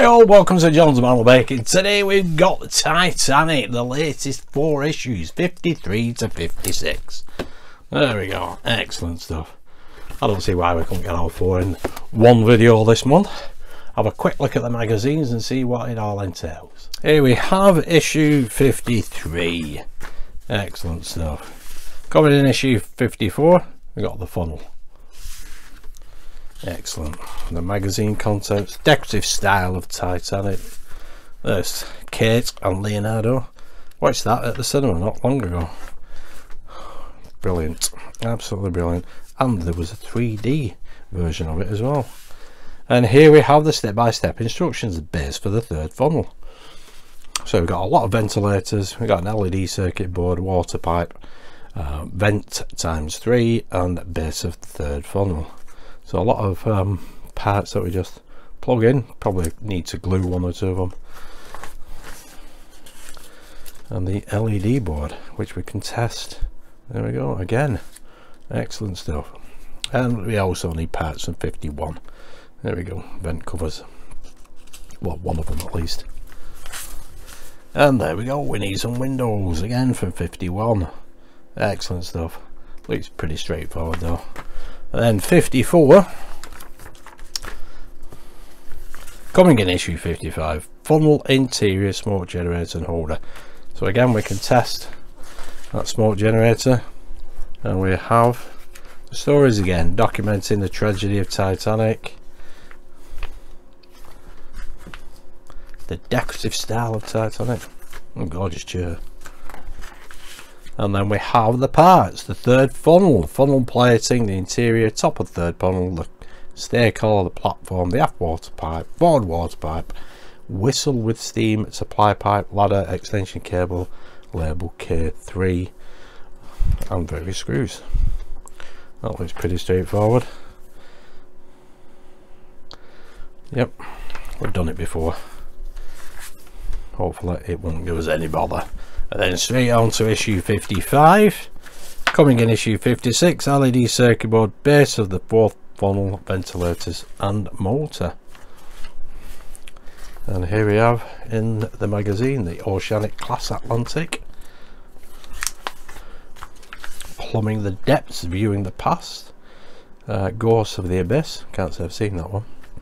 all, welcome to John's Mantle Baking. Today we've got the Titanic, the latest 4 issues, 53 to 56. There we go, excellent stuff. I don't see why we couldn't get all 4 in one video this month. Have a quick look at the magazines and see what it all entails. Here we have issue 53. Excellent stuff. Coming in issue 54, we got the funnel. Excellent. The magazine contents, decorative style of Titanic. There's Kate and Leonardo. Watched that at the cinema not long ago. Brilliant, absolutely brilliant. And there was a 3D version of it as well. And here we have the step-by-step instructions base for the third funnel. So we've got a lot of ventilators, we've got an LED circuit board, water pipe, vent ×3 and base of the third funnel. So a lot of parts that we just plug in. Probably need to glue 1 or 2 of them. And the LED board, which we can test. There we go, again. Excellent stuff. And we also need parts from 51. There we go, vent covers. Well, 1 of them at least. And there we go, we need some windows again from 51. Excellent stuff. Looks pretty straightforward though. And then 54, coming in issue 55, funnel interior smoke generator and holder. So again we can test that smoke generator, and we have the stories again documenting the tragedy of Titanic, the decorative style of Titanic, and gorgeous chair. And then we have the parts, the third funnel, funnel plating, the interior, top of third funnel, the stair collar, the platform, the aft water pipe, forward water pipe, whistle with steam, supply pipe, ladder, extension cable, label K3, and various screws. That looks pretty straightforward. Yep, we've done it before. Hopefully it won't give us any bother. And then straight on to issue 55. Coming in issue 56, LED circuit board, base of the 4th funnel, ventilators and motor. And here we have in the magazine the Oceanic Class Atlantic. Plumbing the depths, viewing the past. Ghosts of the Abyss, can't say I've seen that one.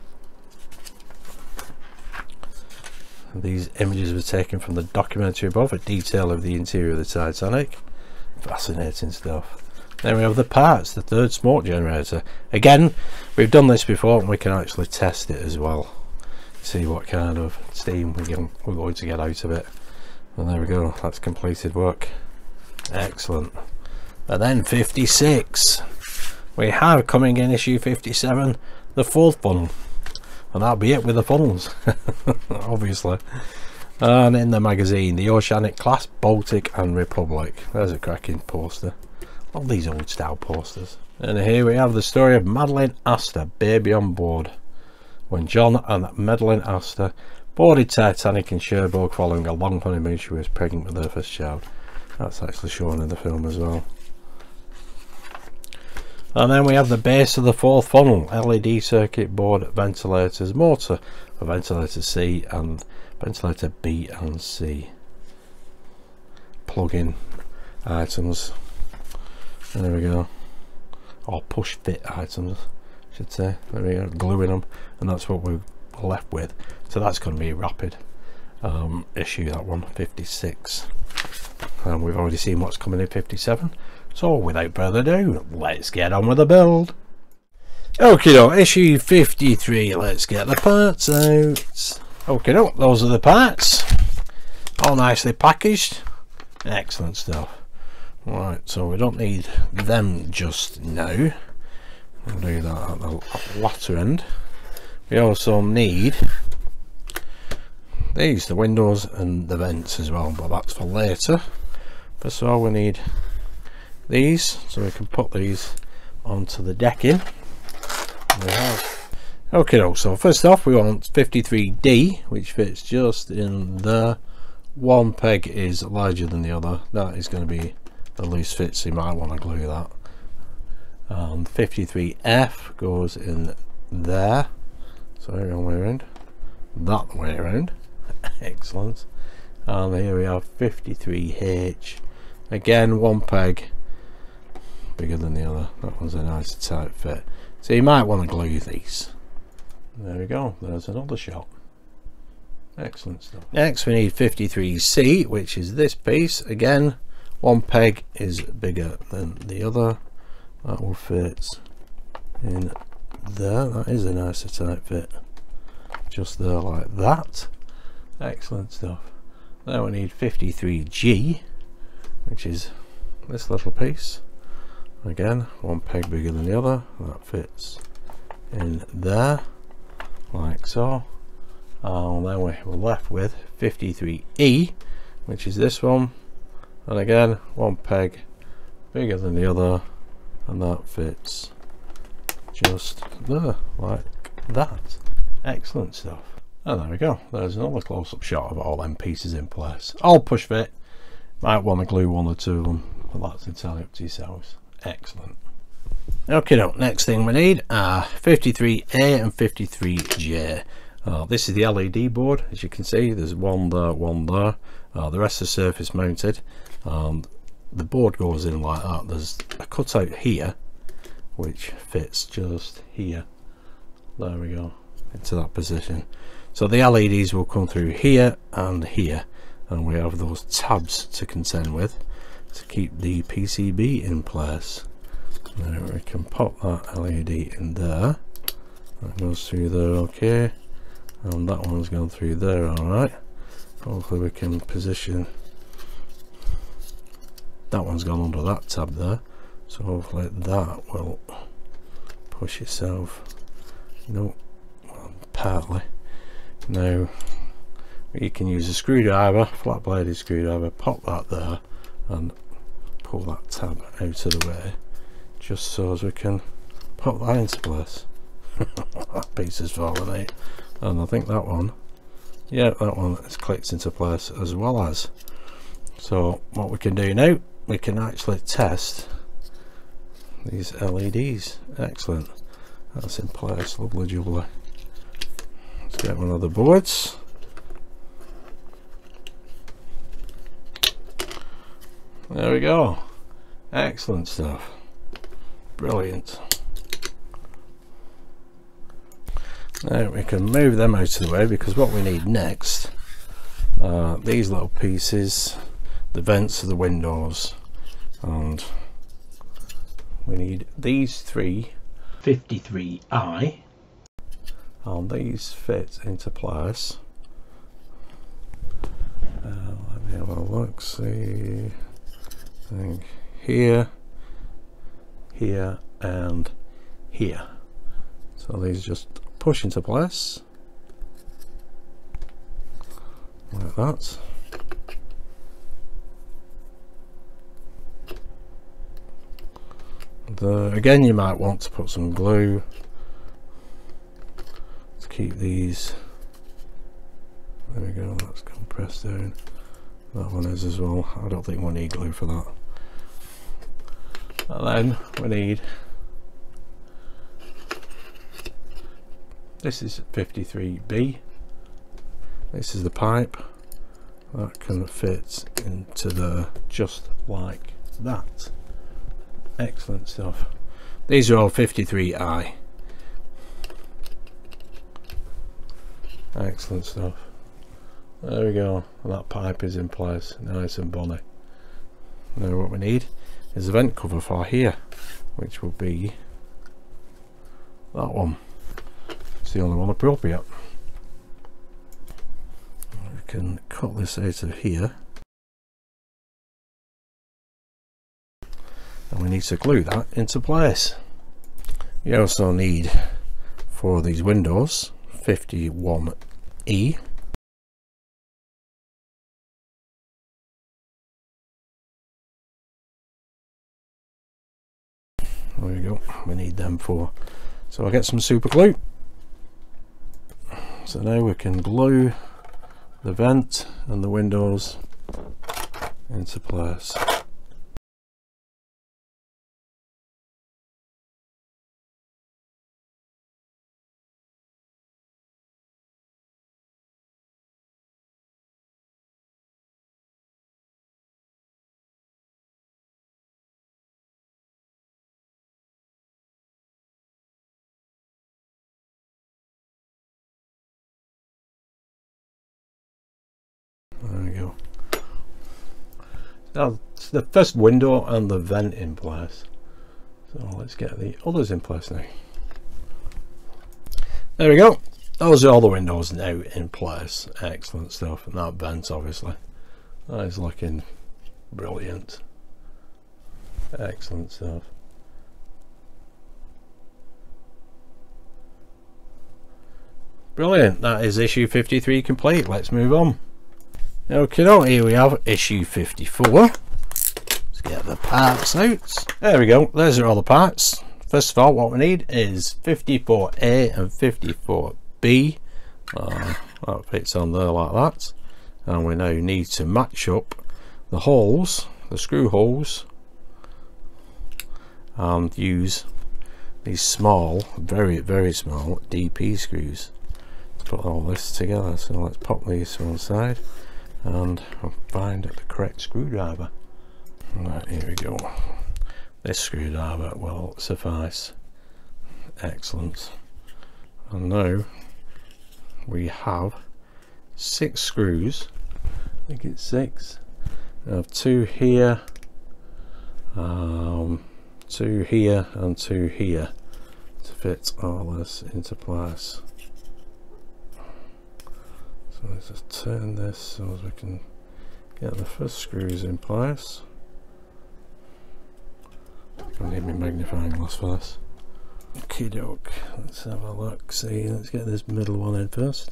These images were taken from the documentary above, a detail of the interior of the Titanic. Fascinating stuff. Then we have the parts, the third smoke generator. Again, we've done this before and we can actually test it as well. See what kind of steam we're going to get out of it. And there we go, that's completed work. Excellent. And then 56. We have coming in issue 57, the 4th funnel. And that'll be it with the funnels, obviously. And in the magazine, the Oceanic Class, Baltic and Republic. There's a cracking poster. All these old style posters. And here we have the story of Madeline Astor, baby on board. When John and Madeline Astor boarded Titanic in Cherbourg following a long honeymoon, she was pregnant with her first child. That's actually shown in the film as well. And then we have the base of the 4th funnel, LED circuit board, ventilators, motor for ventilator C and ventilator B and C. Plug-in items. There we go. Or push fit items, I should say. There we go, gluing them, and that's what we're left with. So that's going to be a rapid issue, that one, 56. And we've already seen what's coming in 57. So without further ado, let's get on with the build. Okay, issue 53, let's get the parts out. Okay, those are the parts. All nicely packaged. Excellent stuff. Right, so we don't need them just now. We'll do that at the latter end. We also need these, the windows and the vents as well, but that's for later. First of all, we need these, so we can put these onto the decking. We have. Okay, so first off we want 53D, which fits just in there. One peg is larger than the other. That is going to be the loose fit, so you might want to glue that. 53F goes in there, sorry, wrong way around. that way around. Excellent. And here we have 53H. Again, one peg bigger than the other. That one's a nice tight fit. So you might want to glue these. There we go. There's another shot. Excellent stuff. Next we need 53C, which is this piece. Again, one peg is bigger than the other. That will fit in there. That is a nice tight fit. Just there like that. Excellent stuff. Now we need 53G, which is this little piece. Again, one peg bigger than the other. That fits in there like so. And then we're left with 53E, which is this one, and again one peg bigger than the other, and that fits just there like that. Excellent stuff. And there we go. There's another close-up shot of all them pieces in place. All push fit. Might want to glue one or two of them, but that's entirely up to yourselves. Excellent. Okay, now next thing we need are 53A and 53J. This is the LED board. As you can see, there's one there, one there. The rest is surface mounted. The board goes in like that. There's a cutout here which fits just here. There we go, into that position. So the LEDs will come through here and here, and we have those tabs to contend with to keep the PCB in place. Now we can pop that LED in there. That goes through there okay, and that one's gone through there alright. Hopefully we can position that. One's gone under that tab there, so hopefully that will push itself. No, well, partly. Now you can use a screwdriver, flat bladed screwdriver, pop that there and pull that tab out of the way, just so as we can pop that into place. That piece is falling out, and I think that one, yeah, that one is clicked into place as well as. So what we can do now, we can actually test these LEDs. Excellent, that's in place, lovely jubbly. Let's get one of the boards. There we go. Excellent stuff. Brilliant. Now we can move them out of the way, because what we need next are these little pieces, the vents of the windows, and we need these three 53i, and these fit into place. Let me have a look, see, I think here, here and here. So these just push into place like that. Again, you might want to put some glue to keep these. There we go, that's compressed down. That one is as well. I don't think we need glue for that. And then we need, this is 53B. This is the pipe that can fit into there just like that. Excellent stuff. These are all 53i. Excellent stuff. There we go, and that pipe is in place, nice and bonny. Now what we need is a vent cover for here, which will be that one. It's the only one appropriate. We can cut this out of here, and we need to glue that into place. You also need, for these windows, 51E. There we go, we need them for. So I'll get some super glue. So now we can glue the vent and the windows into place. There we go. Now it's the first window and the vent in place, so let's get the others in place now. There we go. Those are all the windows now in place. Excellent stuff. And that vent, obviously, that is looking brilliant. Excellent stuff. Brilliant. That is issue 53 complete. Let's move on. Okay, here we have issue 54. Let's get the parts out. There we go. Those are all the parts. First of all, what we need is 54A and 54B. That fits on there like that. And we now need to match up the holes, the screw holes, and use these small, very small DP screws to put all this together. So let's pop these to one side and find the correct screwdriver. Right, here we go. This screwdriver will suffice. Excellent. And now we have 6 screws. I think it's 6. I have 2 here, 2 here and 2 here to fit all this into place. So let's just turn this so as we can get the first screws in place. I need my magnifying glass for this. Okie doke, let's have a look. See, let's get this middle one in first.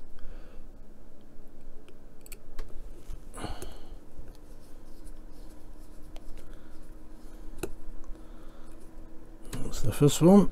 That's the first one.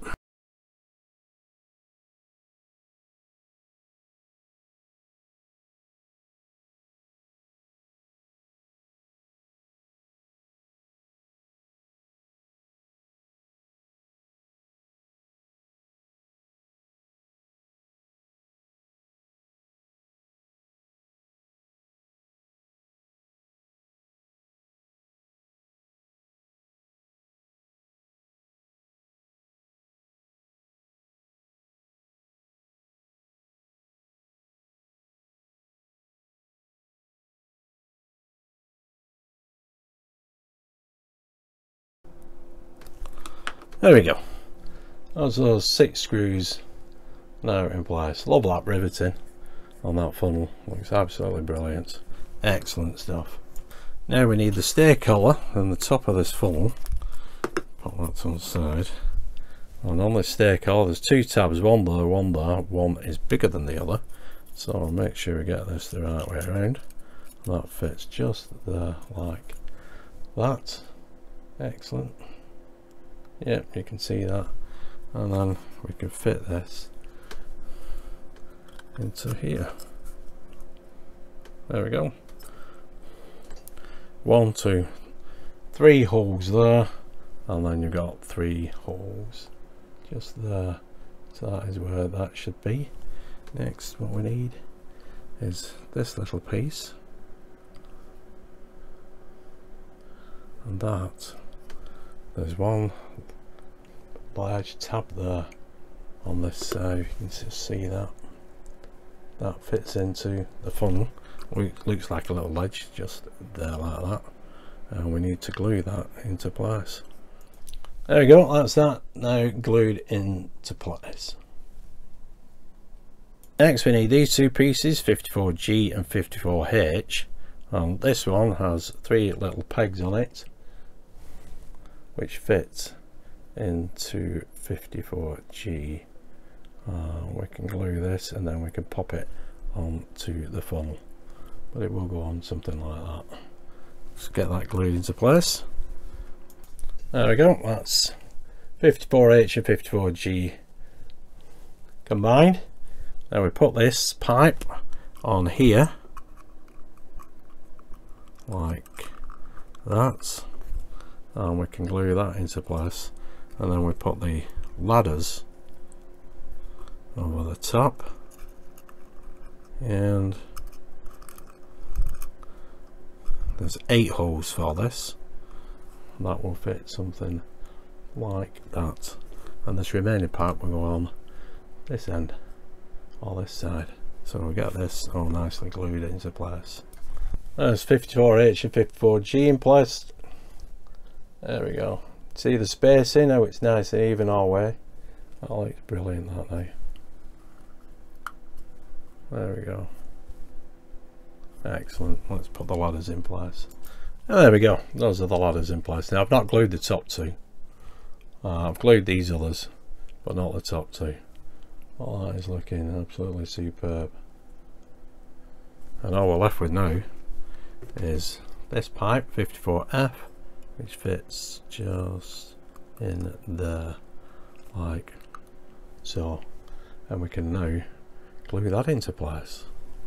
There we go. Those 6 screws now in place. Love that riveting on that funnel. Looks absolutely brilliant. Excellent stuff. Now we need the steer collar and the top of this funnel. Put that to one side. And on this steer collar there's 2 tabs, one there, one there. One is bigger than the other. So I'll make sure we get this the right way around. That fits just there like that. Excellent. Yep, you can see that, and then we can fit this into here. There we go. 1, 2, 3 holes there, and then you've got 3 holes just there. So that is where that should be. Next, what we need is this little piece, and that there's one large tab there on this side. You can just see that fits into the funnel. It looks like a little ledge just there like that, and we need to glue that into place. There we go, that's that now glued into place. Next we need these 2 pieces, 54G and 54H, and this one has 3 little pegs on it which fits into 54G. We can glue this and then we can pop it onto the funnel, but it will go on something like that. Let's get that glued into place. There we go, that's 54H and 54G combined. Now we put this pipe on here like that, and we can glue that into place, and then we put the ladders over the top, and there's 8 holes for this. That will fit something like that, and this remaining part will go on this end or this side, so we'll get this all nicely glued into place. There's 54H and 54G in place. There we go. See the spacing, how it's nice and even all the way. That looks brilliant, that now. There we go. Excellent. Let's put the ladders in place. And there we go. Those are the ladders in place. Now I've not glued the top two. I've glued these others, but not the top two. Well, that is looking absolutely superb. And all we're left with now is this pipe 54F, which fits just in there like so, and we can now glue that into place.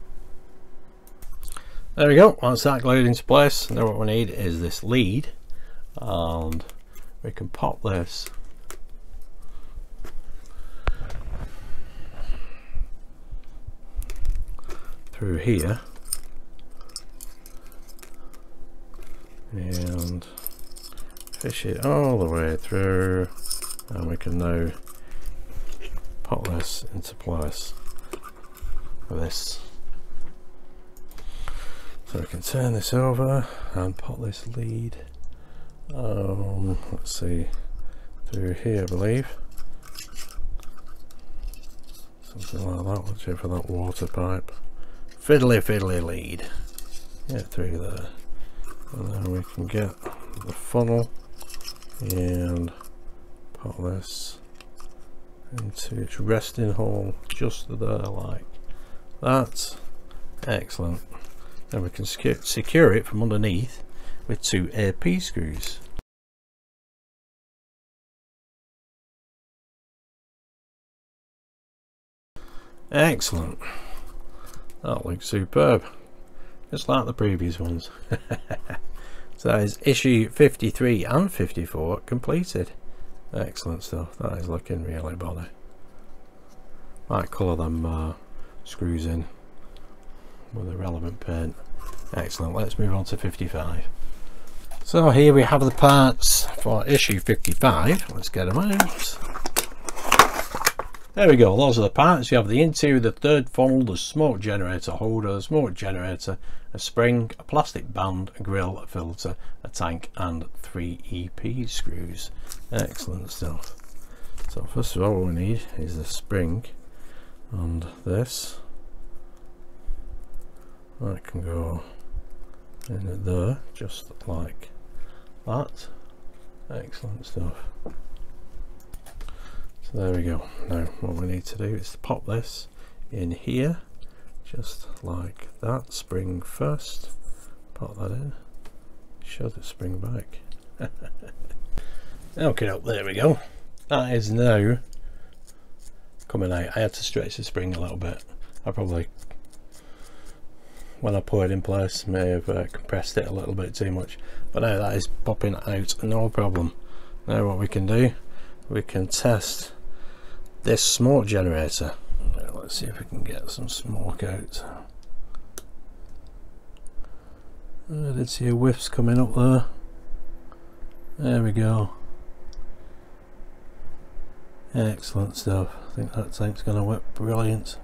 There we go. Once that glued into place, now what we need is this lead, and we can pop this through here and fish it all the way through, and we can now pop this into place with this. So we can turn this over and pop this lead, let's see, through here I believe, something like that. Let's go for that water pipe, fiddly lead, get through there, and then we can get the funnel and put this into its resting hole just there like that. Excellent. Then we can secure it from underneath with 2 AP screws. Excellent. That looks superb, just like the previous ones. So that is issue 53 and 54 completed. Excellent stuff. That is looking really bonny. Might colour them screws in with the relevant paint. Excellent. Let's move on to 55. So here we have the parts for issue 55. Let's get them out. There we go. Those are the parts. You have the interior, the third funnel, the smoke generator holder, smoke generator, a spring, a plastic band, a grill, a filter, a tank, and 3 EP screws. Excellent stuff. So first of all, what we need is the spring, and this that can go in there just like that. Excellent stuff. So there we go. Now what we need to do is to pop this in here just like that. Spring first, pop that in, show the spring back. Okay, there we go. That is now coming out. I had to stretch the spring a little bit. I probably, when I put it in place, may have compressed it a little bit too much, but now that is popping out, no problem. Now what we can do, we can test this smoke generator. Let's see if we can get some smoke out. I did see a whiffs coming up there. There we go. Excellent stuff. I think that tank's going to work brilliant.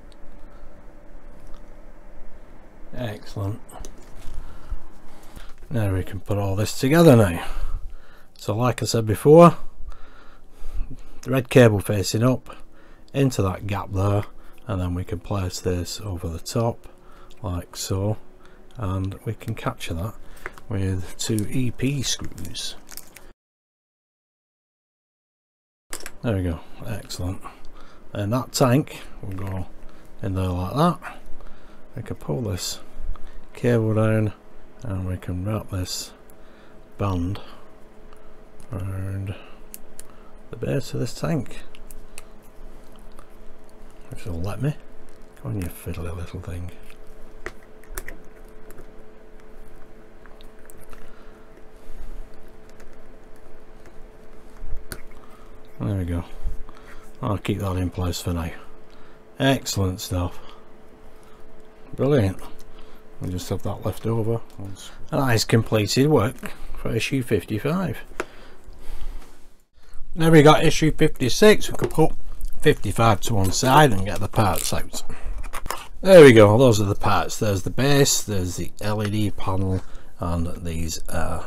Excellent. Now we can put all this together now. So like I said before, the red cable facing up into that gap there, and then we can place this over the top like so, and we can capture that with 2 EP screws. There we go. Excellent. And that tank will go in there like that. We can pull this cable down and we can wrap this band around the base of this tank, which will let me. Come on, you fiddly little thing. There we go. I'll keep that in place for now. Excellent stuff. Brilliant. We'll just have that left over. And that is completed work for issue 55. Now we got issue 56. We could put 55 to one side and get the parts out. There we go, those are the parts. There's the base, there's the LED panel, and these are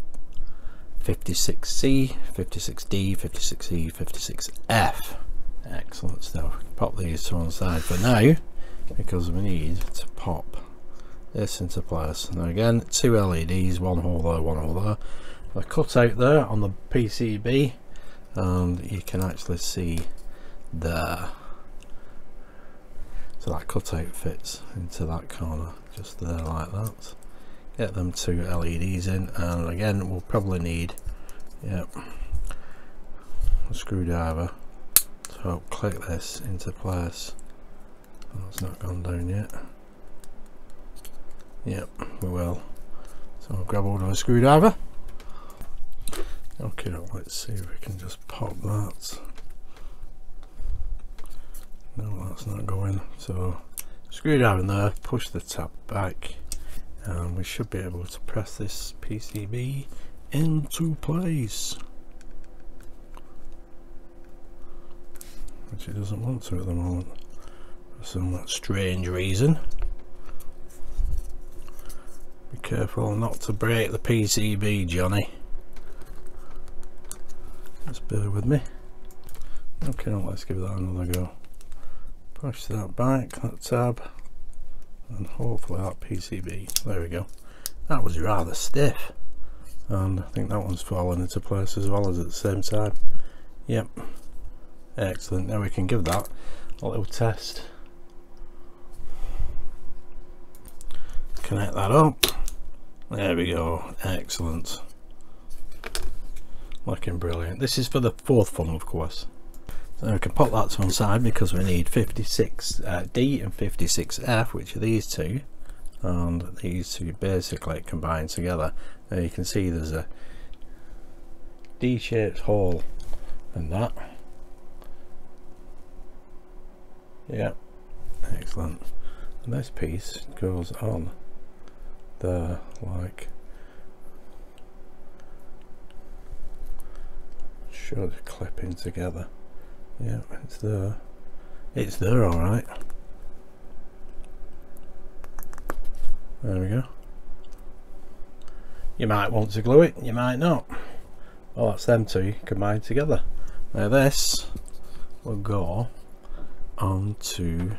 56C, 56D, 56E, 56F. Excellent stuff. Pop these to one side for now, because we need to pop this into place. Now again, 2 LEDs, one hole there, one hole there. A cutout there on the PCB, and you can actually see there. So that cutout fits into that corner, just there like that. Get them 2 LEDs in, and again we'll probably need, yep, a screwdriver to help click this into place. Oh, it's not gone down yet. Yep, we will. So I'll grab hold of a screwdriver. Okay, let's see if we can just pop that. No, that's not going. So screwdriver in there, push the tab back, and we should be able to press this PCB into place, which it doesn't want to at the moment for some strange reason. Be careful not to break the PCB, Johnny. Just bear with me. Okay, let's give that another go. Push that back, that tab, and hopefully that PCB, there we go. That was rather stiff, and I think that one's fallen into place as well as at the same time. Yep, excellent. Now we can give that a little test. Connect that up. There we go, excellent. Looking brilliant. This is for the 4th funnel, of course. So we can pop that to one side because we need 56D and 56F, which are these two, and these two basically combined together. Now you can see there's a D-shaped hole in that. Yeah, excellent. And this piece goes on there like, should clip in together. Yeah, it's there. It's there, all right. There we go. You might want to glue it, you might not. Well, that's them two combined together. Now this will go onto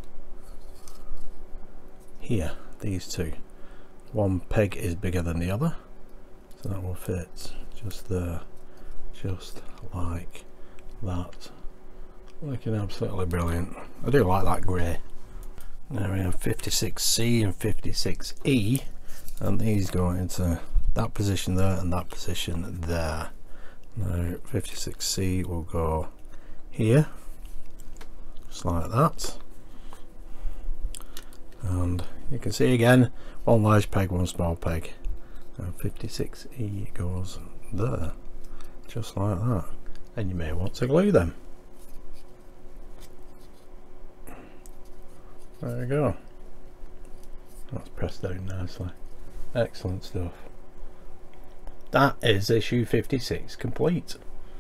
here. These two. One peg is bigger than the other, so that will fit just there, just like that. Looking absolutely brilliant. I do like that grey. Now we have 56C and 56E, and these go into that position there and that position there. Now 56C will go here, just like that, and you can see again, one large peg, one small peg, and 56E goes there, just like that. And you may want to glue them. There we go. That's pressed down nicely. Excellent stuff. That is issue 56 complete.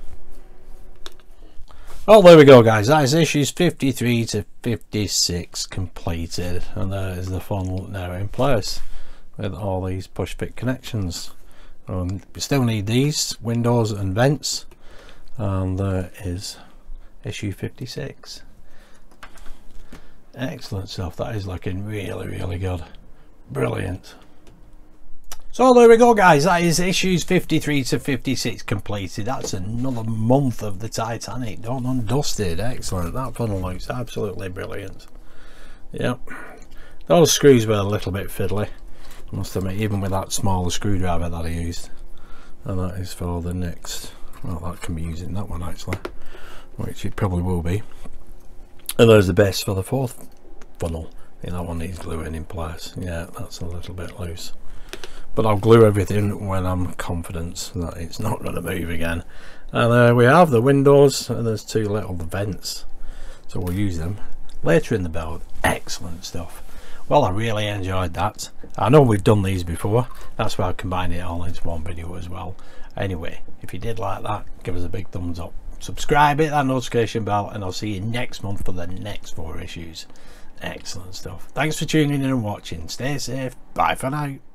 Well, there we go, guys. That is issues 53 to 56 completed, and there is the funnel now in place with all these push fit connections. We still need these windows and vents, and there is issue 56. Excellent stuff. That is looking really good. Brilliant. So there we go, guys. That is issues 53 to 56 completed. That's another month of the Titanic done and dusted. Excellent. That funnel looks absolutely brilliant. Yep. Those screws were a little bit fiddly, I must admit, even with that smaller screwdriver that I used. And that is for the next, well, that can be using that one actually, which it probably will be. And there's the best for the 4th funnel. I think that one needs gluing in place. Yeah, that's a little bit loose, but I'll glue everything when I'm confident that it's not going to move again. And we have the windows, and there's 2 little vents, so we'll use them later in the build. Excellent stuff. Well, I really enjoyed that. I know we've done these before, that's why I combined it all into one video as well. Anyway, if you did like that, give us a big thumbs up, subscribe, hit that notification bell, and I'll see you next month for the next 4 issues. Excellent stuff. Thanks for tuning in and watching. Stay safe. Bye for now.